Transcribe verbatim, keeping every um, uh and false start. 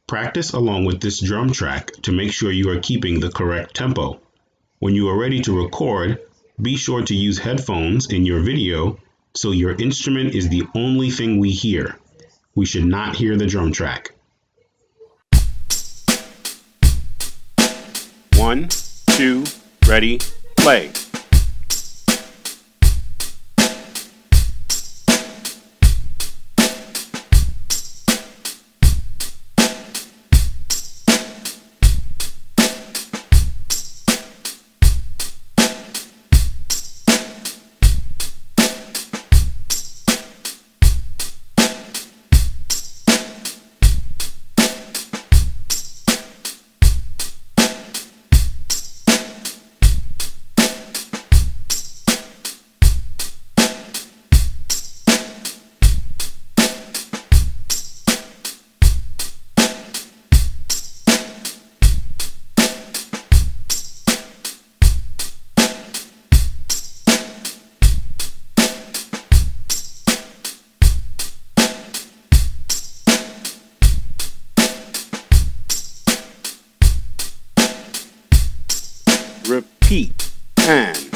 Practice along with this drum track to make sure you are keeping the correct tempo. When you are ready to record, be sure to use headphones in your video so your instrument is the only thing we hear. We should not hear the drum track. One, two, ready, play. Repeat and